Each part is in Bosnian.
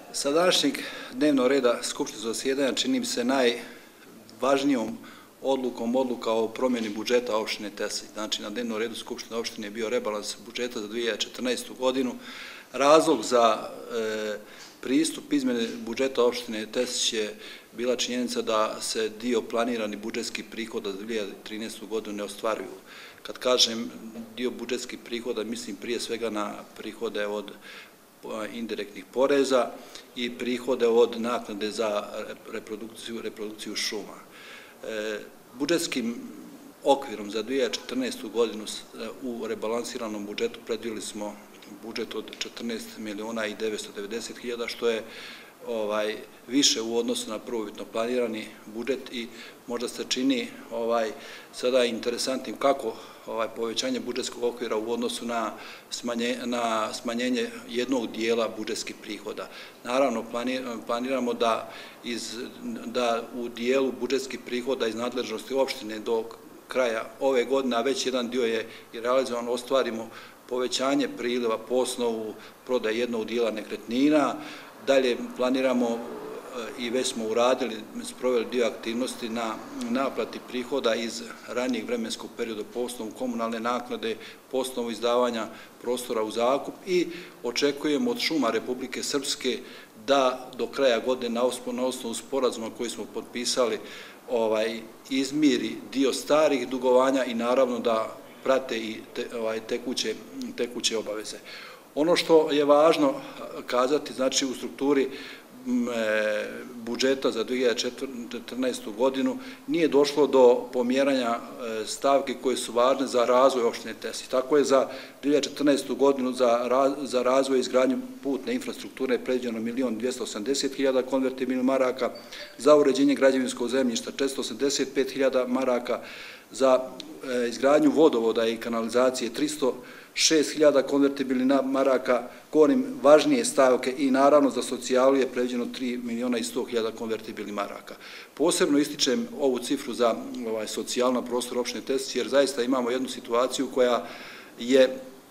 Sa današnjeg dnevnog reda skupštinskog zasjedanja čini mi se najvažnijom odluka o promjeni budžeta opštine Teslić. Znači, na dnevnom redu Skupštine opštine je bio rebalans budžeta za 2014. godinu. Razlog za pristup izmjene budžeta opštine Teslić je bila činjenica da se dio planiranih budžetskih prihoda za 2013. godinu ne ostvaruju. Kad kažem dio budžetskih prihoda, mislim prije svega na prihode od indirektnih poreza i prihode od naknade za reprodukciju šuma. Budžetskim okvirom za 2014. godinu u rebalansiranom budžetu predvidjeli smo budžet od 14.990.000, što je više u odnosu na prvobitno planirani budžet i možda se čini sada interesantnim kako povećanje budžetskog okvira u odnosu na smanjenje jednog dijela budžetskih prihoda. Naravno, planiramo da u dijelu budžetskih prihoda iz nadležnosti opštine do kraja ove godine, a već jedan dio je i realizovan, ostvarimo povećanje priliva po osnovu prodaje jednog dijela nekretnina. Dalje planiramo i već smo sproveli dio aktivnosti na naplati prihoda iz ranijeg vremenskog perioda po osnovu komunalne naknade, po osnovu izdavanja prostora u zakup i očekujemo od Šuma Republike Srpske da do kraja godine na osnovu sporazuma koji smo potpisali izmiri dio starih dugovanja i naravno da prate i tekuće obaveze. Ono što je važno kazati, znači u strukturi budžeta za 2014. godinu nije došlo do pomjeranja stavki koje su važne za razvoj opštine Teslić. Tako je za 2014. godinu za razvoj i izgradnju putne infrastrukture predviđeno 1.280.000 konvertibilnih maraka, za uređenje građevinskog zemljišta 485.000 maraka, za izgradnju vodovoda i kanalizacije 306.000 konvertibilnih maraka, govorim važnije stavke, i naravno za socijalu je predviđeno 3.100.000 konvertibilnih maraka. Posebno ističem ovu cifru za socijalu na prostoru opštine Teslić, jer zaista imamo jednu situaciju koja je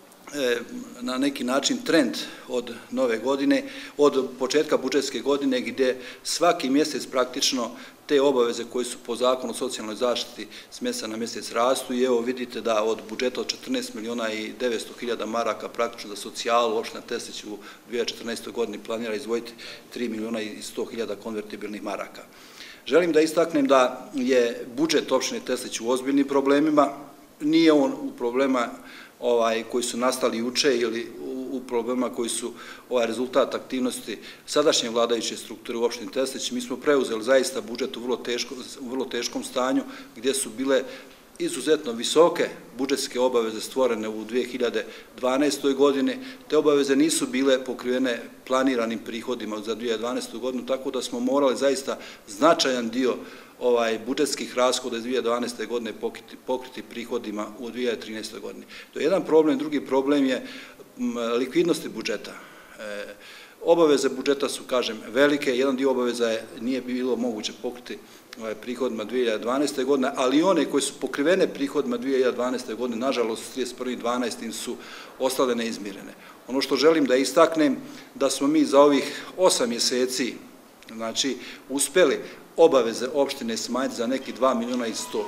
na neki način trend od nove godine, od početka budžetske godine, gdje svaki mjesec praktično te obaveze koje su po zakonu o socijalnoj zaštiti s mjeseca na mjesec rastu i evo vidite da od budžeta od 14.900.000 maraka praktično za socijalu opština Teslić u 2014. godini planira izdvojiti 3.100.000 konvertibilnih maraka. Želim da istaknem da je budžet opštine Teslić u ozbiljnim problemima, nije on u problema koji su nastali juče ili u problema koji su rezultat aktivnosti sadašnje vladajuće strukture u opštini Teslić. Mi smo preuzeli zaista budžet u vrlo teškom stanju, gdje su bile izuzetno visoke budžetske obaveze stvorene u 2012. godini. Te obaveze nisu bile pokrivene planiranim prihodima za 2012. godinu, tako da smo morali zaista značajan dio budžetskih rashoda iz 2012. godine pokriti prihodima u 2013. godini. To je jedan problem. Drugi problem je likvidnosti budžeta. Obaveze budžeta su, kažem, velike. Jedan dio obaveza nije bilo moguće pokriti prihodima 2012. godine, ali one koje su pokrivene prihodima 2012. godine, nažalost, 31.12. su ostale neizmirene. Ono što želim da istaknem, da smo mi za ovih 8 mjeseci uspeli obaveze opštine smanjiti za neki 2.100.000.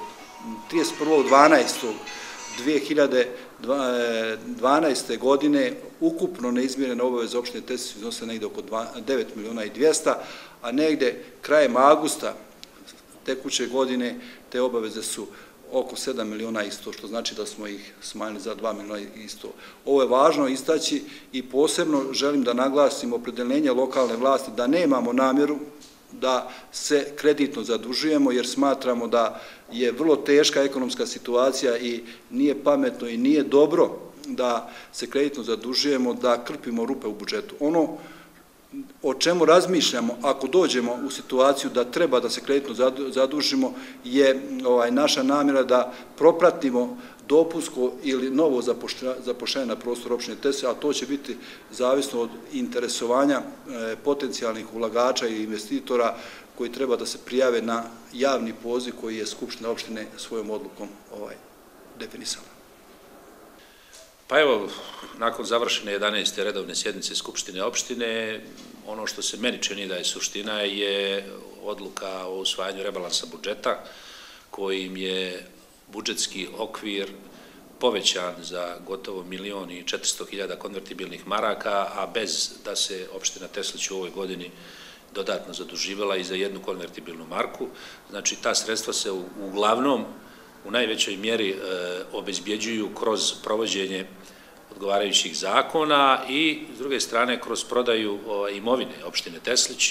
31.12.2012. godine ukupno neizmirene obaveze opštine Teslić iznose negde oko 9.200.000, a negde krajem avgusta tekuće godine te obaveze su oko 7.100.000, što znači da smo ih smanjili za 2.100.000. Ovo je važno istaći i posebno želim da naglasim opredeljenje lokalne vlasti da nemamo namjeru da se kreditno zadužujemo, jer smatramo da je vrlo teška ekonomska situacija i nije pametno i nije dobro da se kreditno zadužujemo, da krpimo rupe u budžetu. Ono o čemu razmišljamo ako dođemo u situaciju da treba da se kreditno zadužimo je naša namjera da propratimo dopunsko ili novo zapošljavanje na prostoru opštine Teslić, a to će biti zavisno od interesovanja potencijalnih ulagača i investitora koji treba da se prijave na javni poziv koji je Skupština opštine svojom odlukom definisala. Pa evo, nakon završene 11. redovne sjednice Skupštine opštine, ono što se meni čini da je suština je odluka o usvajanju rebalansa budžeta, kojim je budžetski okvir povećan za gotovo 1.400.000 konvertibilnih maraka, a bez da se opština Teslić u ovoj godini dodatno zaduživala i za jednu konvertibilnu marku. Znači, ta sredstva se uglavnom u najvećoj mjeri obezbjeđuju kroz provođenje odgovarajućih zakona i, s druge strane, kroz prodaju imovine opštine Teslić,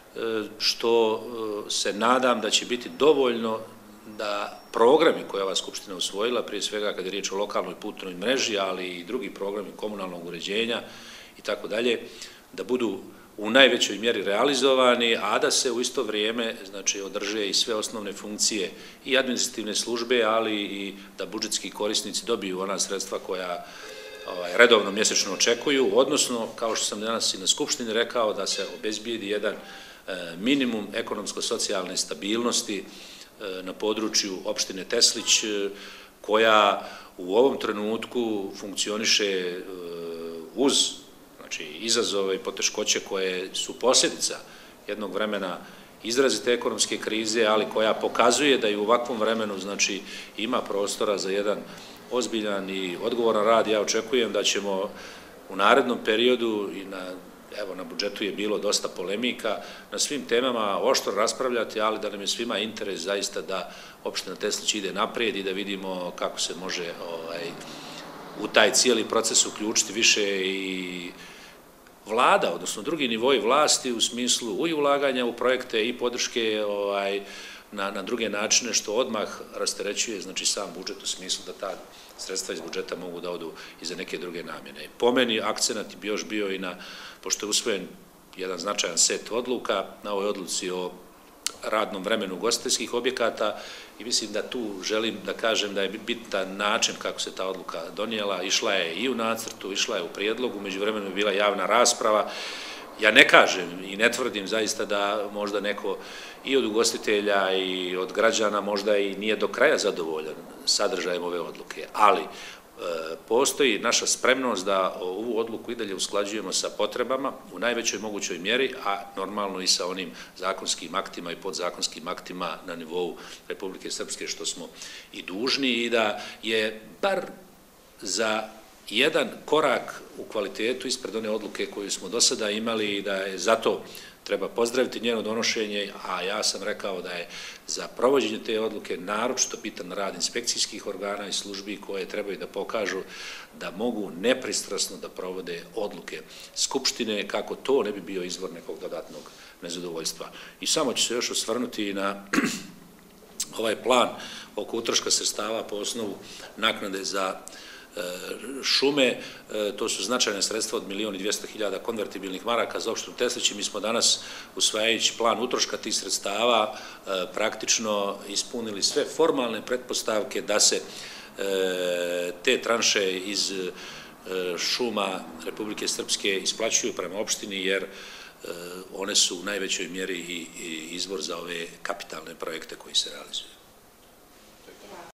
što se nadam da će biti dovoljno da programi koje je ova Skupština usvojila, prije svega kad je riječ o lokalnoj putnoj mreži, ali i drugi programi komunalnog uređenja i tako dalje, da budu u najvećoj mjeri realizovani, a da se u isto vrijeme, znači, održe i sve osnovne funkcije i administrativne službe, ali i da budžetski korisnici dobiju ona sredstva koja redovno mjesečno očekuju, odnosno, kao što sam danas i na Skupštini rekao, da se obezbijedi jedan minimum ekonomsko-socijalne stabilnosti na području opštine Teslić, koja u ovom trenutku funkcioniše uz izazove i poteškoće koje su posljedica jednog vremena izrazite ekonomske krize, ali koja pokazuje da i u ovakvom vremenu, znači, ima prostora za jedan ozbiljan i odgovoran rad. Ja očekujem da ćemo u narednom periodu i na budžetu je bilo dosta polemika, na svim temama oštro raspravljati, ali da nam je svima interes zaista da opština Teslić ide naprijed i da vidimo kako se može u taj cijeli proces uključiti više i vlada, odnosno drugi nivoji vlasti u smislu i ulaganja u projekte i podrške na druge načine, što odmah rasterećuje, znači, sam budžet u smislu da ta sredstva iz budžeta mogu da odu i za neke druge namjene. Po meni akcenat bi još bio i pošto je usvojen jedan značajan set odluka, na ovoj odluci o radnom vremenu ugostiteljskih objekata, i mislim da tu želim da kažem da je bitan način kako se ta odluka donijela, išla je i u nacrtu, išla je u prijedlogu, međuvremenu je bila javna rasprava. Ja ne kažem i ne tvrdim zaista da možda neko i od ugostitelja i od građana možda i nije do kraja zadovoljan sadržajem ove odluke, ali postoji naša spremnost da ovu odluku i dalje usklađujemo sa potrebama u najvećoj mogućoj mjeri, a normalno i sa onim zakonskim aktima i podzakonskim aktima na nivou Republike Srpske, što smo i dužni, i da je bar za jedan korak u kvalitetu ispred one odluke koju smo do sada imali, i da je zato treba pozdraviti njeno donošenje, a ja sam rekao da je za provođenje te odluke naročito bitan rad inspekcijskih organa i službi koje trebaju da pokažu da mogu nepristrasno da provode odluke Skupštine, kako to ne bi bio izvor nekog dodatnog nezadovoljstva. I samo ću se još osvrnuti na ovaj plan oko utroška sredstava po osnovu naknade za šume. To su značajne sredstva od 1.200.000 konvertibilnih maraka za opštinu Teslić. Mi smo danas, usvajajući plan utroška tih sredstava, praktično ispunili sve formalne pretpostavke da se te tranše iz šuma Republike Srpske isplaćuju prema opštini, jer one su u najvećoj mjeri i izvor za ove kapitalne projekte koji se realizuju.